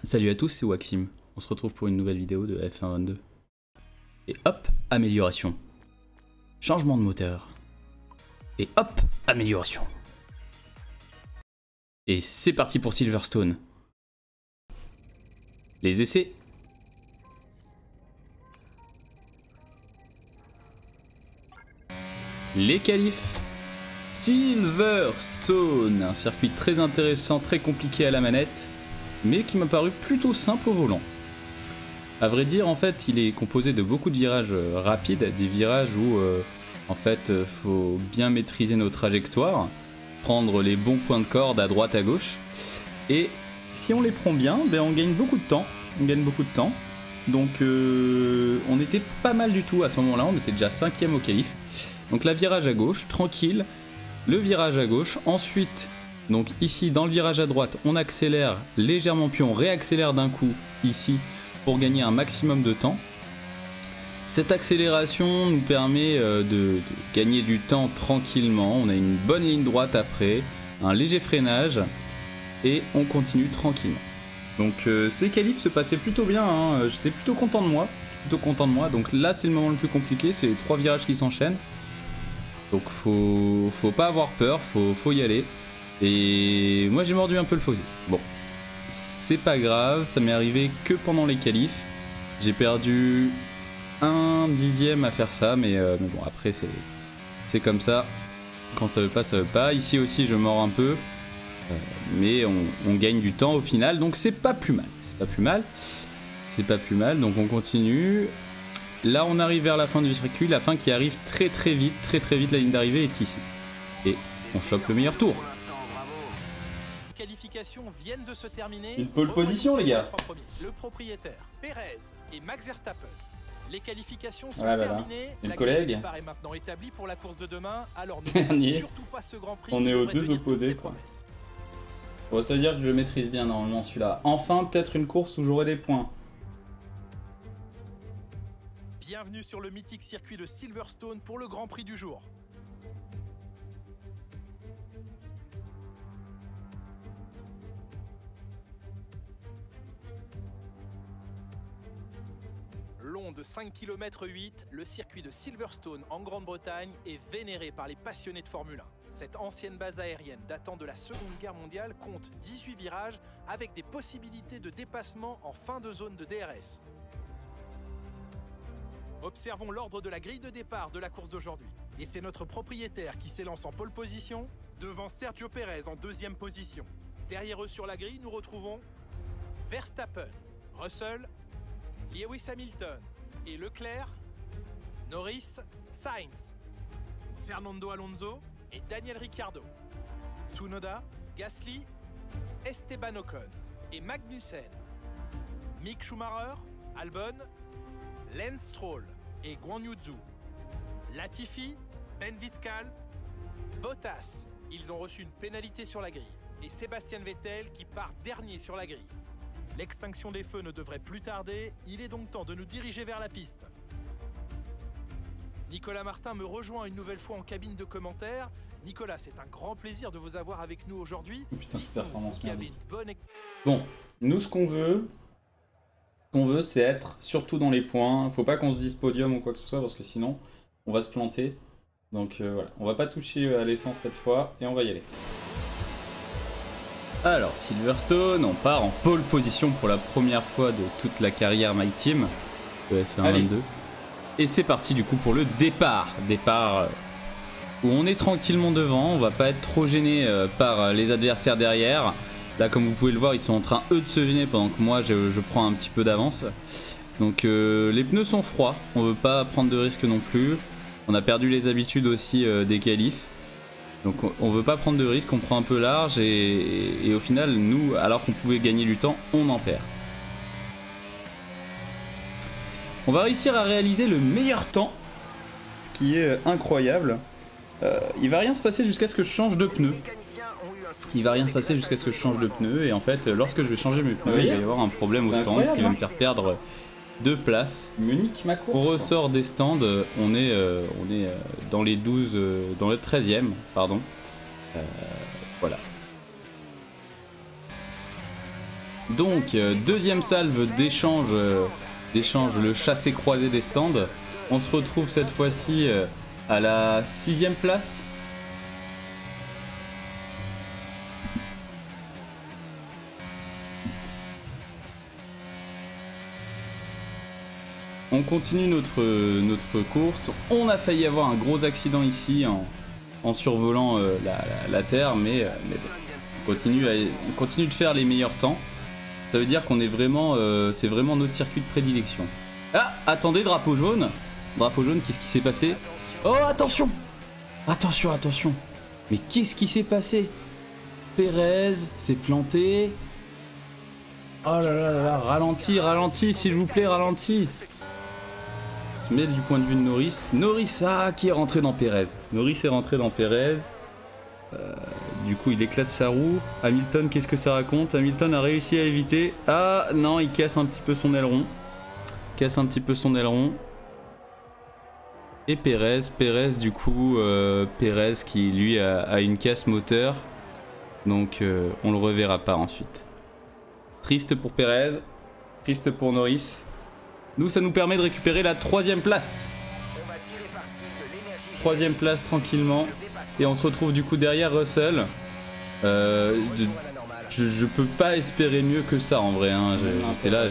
Salut à tous, c'est Waxim. On se retrouve pour une nouvelle vidéo de F1 22. Et hop, amélioration. Changement de moteur. Et hop, amélioration. Et c'est parti pour Silverstone. Les essais. Les qualifs. Silverstone, un circuit très intéressant, très compliqué à la manette, mais qui m'a paru plutôt simple au volant. À vrai dire, en fait, il est composé de beaucoup de virages rapides, des virages où, en fait, faut bien maîtriser nos trajectoires, prendre les bons points de corde à droite, à gauche, et si on les prend bien, ben on gagne beaucoup de temps. Donc, on était pas mal du tout à ce moment-là, on était déjà 5e au qualif. Donc, la virage à gauche, tranquille. Le virage à gauche, ensuite, donc ici dans le virage à droite, on accélère légèrement puis on réaccélère d'un coup ici pour gagner un maximum de temps. Cette accélération nous permet de gagner du temps tranquillement, on a une bonne ligne droite après, un léger freinage et on continue tranquillement. Donc ces qualifs se passaient plutôt bien, hein. J'étais plutôt content de moi, donc là c'est le moment le plus compliqué, c'est les 3 virages qui s'enchaînent. Donc faut pas avoir peur, faut y aller. Et moi j'ai mordu un peu le fossé. Bon, c'est pas grave, ça m'est arrivé que pendant les qualifs. J'ai perdu 1/10 à faire ça, mais bon après c'est comme ça. Quand ça veut pas, ça veut pas. Ici aussi je mords un peu. Mais on gagne du temps au final, donc c'est pas plus mal. C'est pas plus mal, donc on continue. Là on arrive vers la fin du circuit, la fin qui arrive très vite, la ligne d'arrivée est ici. Et on chope le meilleur tour. Les qualifications viennent de se terminer. Une pole position les gars. Le propriétaire, Perez et Max Verstappen. Les qualifications sont voilà. terminées. Une collègue. Le départ est maintenant établi pour la course de demain. Alors Dernier. surtout pas ce Grand Prix. On est aux deux opposés quoi. Bon, ça veut dire que je le maîtrise bien normalement celui-là. Enfin peut-être une course où j'aurai des points. Bienvenue sur le mythique circuit de Silverstone pour le Grand Prix du jour. Long de 5,8 km, le circuit de Silverstone en Grande-Bretagne est vénéré par les passionnés de Formule 1. Cette ancienne base aérienne datant de la Seconde Guerre mondiale compte 18 virages avec des possibilités de dépassement en fin de zone de DRS. Observons l'ordre de la grille de départ de la course d'aujourd'hui. Et c'est notre propriétaire qui s'élance en pole position, devant Sergio Perez en 2e position. Derrière eux sur la grille, nous retrouvons Verstappen, Russell, Lewis Hamilton et Leclerc, Norris, Sainz, Fernando Alonso et Daniel Ricciardo, Tsunoda, Gasly, Esteban Ocon et Magnussen, Mick Schumacher, Albon, Lance Stroll et Guan Yu Zhou, Latifi, Ben Viscal, Bottas, ils ont reçu une pénalité sur la grille, et Sébastien Vettel qui part dernier sur la grille. L'extinction des feux ne devrait plus tarder, il est donc temps de nous diriger vers la piste. Nicolas Martin me rejoint une nouvelle fois en cabine de commentaires. Nicolas, c'est un grand plaisir de vous avoir avec nous aujourd'hui. Oh putain, c'est performance merdique. Bonne... Bon, nous ce qu'on veut c'est être surtout dans les points. Faut pas qu'on se dise podium ou quoi que ce soit parce que sinon on va se planter. Donc voilà, on va pas toucher à l'essence cette fois et on va y aller. Alors Silverstone, on part en pole position pour la première fois de toute la carrière My Team de F1 22. Et c'est parti du coup pour le départ. Départ où on est tranquillement devant, on va pas être trop gêné par les adversaires derrière. Là comme vous pouvez le voir, ils sont en train eux de se gêner pendant que moi je prends un petit peu d'avance. Donc les pneus sont froids, on veut pas prendre de risques non plus. On a perdu les habitudes aussi des qualifs. Donc on veut pas prendre de risques, on prend un peu large et au final nous, alors qu'on pouvait gagner du temps, on en perd. On va réussir à réaliser le meilleur temps, ce qui est incroyable. Il va rien se passer jusqu'à ce que je change de pneu. Et en fait lorsque je vais changer mes pneus, il va y avoir un problème au stand qui va me faire perdre 2 places. Munich, ma course. On ressort des stands, on est dans les 12, dans le 13e, pardon. Voilà. Donc, deuxième salve d'échange, le chassé-croisé des stands. On se retrouve cette fois-ci à la 6e place. On continue notre course. On a failli avoir un gros accident ici en survolant la Terre, mais bon, on continue de faire les meilleurs temps. Ça veut dire qu'on est vraiment, c'est vraiment notre circuit de prédilection. Ah, attendez, drapeau jaune. Drapeau jaune, qu'est-ce qui s'est passé? Oh, attention! Attention, attention. Mais qu'est-ce qui s'est passé? Pérez s'est planté. Oh là là là là, ralenti, s'il vous plaît, ralenti. Mais du point de vue de Norris, qui est rentré dans Pérez. Norris est rentré dans Pérez. Du coup, il éclate sa roue. Hamilton, qu'est-ce que ça raconte? Hamilton a réussi à éviter. Ah non, il casse un petit peu son aileron. Et Pérez du coup, Pérez qui lui a une casse moteur. Donc on le reverra pas ensuite. Triste pour Pérez, triste pour Norris. Nous, ça nous permet de récupérer la 3e place. 3e place tranquillement. Et on se retrouve du coup derrière Russell. Je peux pas espérer mieux que ça en vrai. Hein. J'étais là,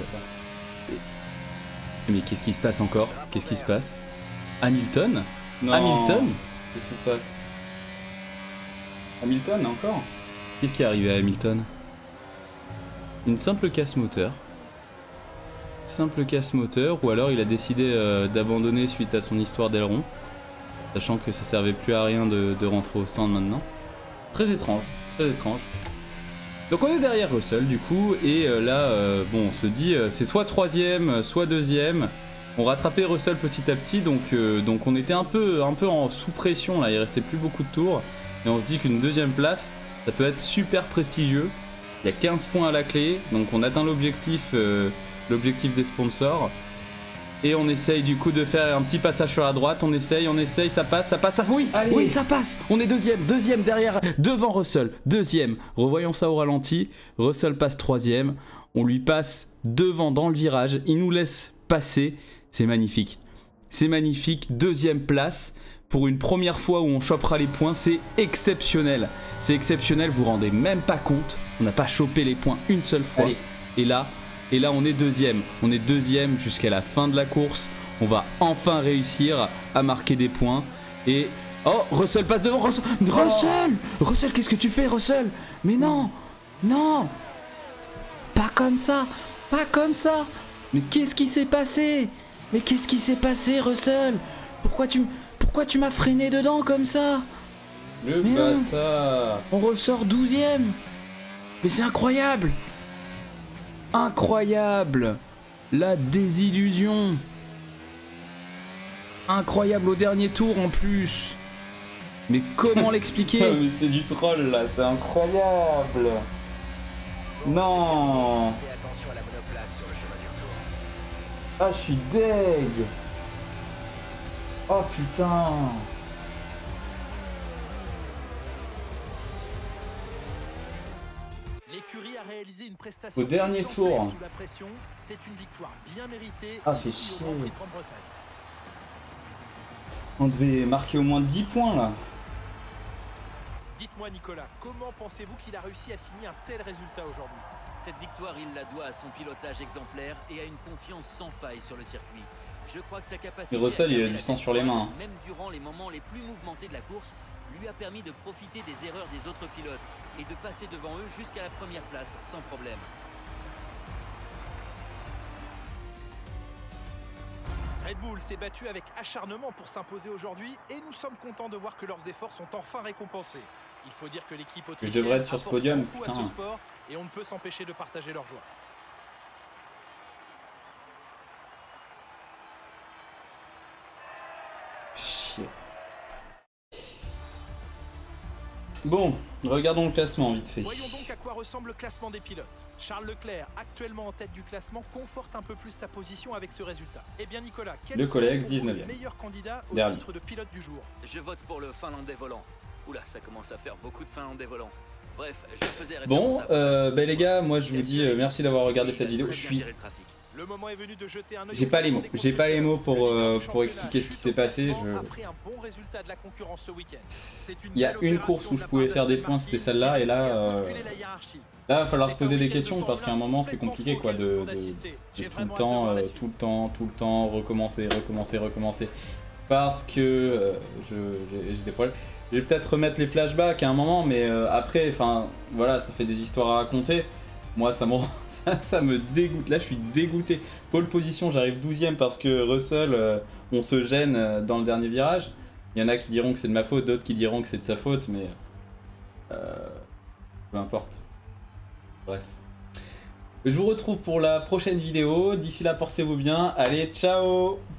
Mais qu'est-ce qui se passe encore? Qu'est-ce qui se passe? Hamilton? Non. Hamilton? Qu'est-ce qui se passe? Hamilton encore? Qu'est-ce qui est arrivé à Hamilton? Une simple casse moteur. Ou alors il a décidé d'abandonner suite à son histoire d'aileron, sachant que ça servait plus à rien de rentrer au stand maintenant. Très étrange. Donc on est derrière Russell du coup, et là bon, on se dit c'est soit 3ème, soit 2ème. On rattrapait Russell petit à petit, donc on était un peu en sous pression là, il restait plus beaucoup de tours, et on se dit qu'une 2ème place, ça peut être super prestigieux. Il y a 15 points à la clé, donc on atteint l'objectif des sponsors. Et on essaye du coup de faire un petit passage sur la droite, on essaye, ça passe, oui, allez. Oui, ça passe, on est deuxième derrière, devant Russell, deuxième, revoyons ça au ralenti, Russell passe 3ème, on lui passe devant dans le virage, il nous laisse passer, c'est magnifique, 2ème place, pour une première fois où on chopera les points, c'est exceptionnel, vous vous rendez même pas compte, on n'a pas chopé les points une seule fois, et là on est deuxième jusqu'à la fin de la course. On va enfin réussir à marquer des points. Et oh, Russell passe devant. Russell, qu'est-ce que tu fais, Russell? Mais non, pas comme ça. Mais qu'est-ce qui s'est passé? Russell? Pourquoi tu m'as freiné dedans comme ça? Le bâtard. On ressort 12ème. Mais c'est incroyable. La désillusion. Incroyable au dernier tour en plus. Mais comment l'expliquer? Mais c'est du troll là, c'est incroyable. Non. Ah, je suis deg. Oh putain. L'écurie a réalisé une prestation au dernier tour. Sous la pression, c'est une victoire bien méritée. Ah, fait chier. On devait marquer au moins 10 points là. Dites-moi Nicolas, comment pensez-vous qu'il a réussi à signer un tel résultat aujourd'hui? Cette victoire, il la doit à son pilotage exemplaire et à une confiance sans faille sur le circuit. Je crois que sa capacité Et Russell, il a du sang sur les mains. Même durant les moments les plus mouvementés de la course, lui a permis de profiter des erreurs des autres pilotes et de passer devant eux jusqu'à la première place sans problème. Red Bull s'est battu avec acharnement pour s'imposer aujourd'hui et nous sommes contents de voir que leurs efforts sont enfin récompensés. Il faut dire que l'équipe autrichienne devrais être sur ce apporte podium, beaucoup à putain. ce sport et on ne peut s'empêcher de partager leur joie. Chier. Bon, regardons le classement vite fait. Voyons donc à quoi ressemble le classement des pilotes. Charles Leclerc, actuellement en tête du classement, conforte un peu plus sa position avec ce résultat. Eh bien Nicolas, quel Le collègue, serait pour vous 19e. le meilleur candidat au titre de pilote du jour? Je vote pour le Finlandais volant. Oula, ça commence à faire beaucoup de Finlandais volants. Bref, je faisais Bon, référence à- bah les gars, moi je vous dis merci d'avoir regardé cette vidéo. Je suis... Le moment est venu de jeter un œil J'ai au pas les classement mots. des J'ai pas les mots constructeurs. pour expliquer ce qui s'est passé. Après un bon résultat de la concurrence ce week-end. C'est Il y a belle une opération course où de je la pouvais part faire des d'Aston points, Martin c'était celle-là, et là, qui a bousculé la hiérarchie. là, il va falloir se C'est poser un des week-end de questions parce qu'à un Formule moment 1 c'est complètement compliqué fou quoi auquel de on assisté. J'ai tout le vraiment hâte de temps, voir la tout suite. le temps recommencer. Parce que j'ai des problèmes. Je vais peut-être remettre les flashbacks à un moment, mais après, enfin voilà, ça fait des histoires à raconter. Moi, ça me dégoûte. Là, je suis dégoûté. Pole position, j'arrive 12ème parce que Russell, on se gêne dans le dernier virage. Il y en a qui diront que c'est de ma faute, d'autres qui diront que c'est de sa faute, mais peu importe. Bref. Je vous retrouve pour la prochaine vidéo. D'ici là, portez-vous bien. Allez, ciao!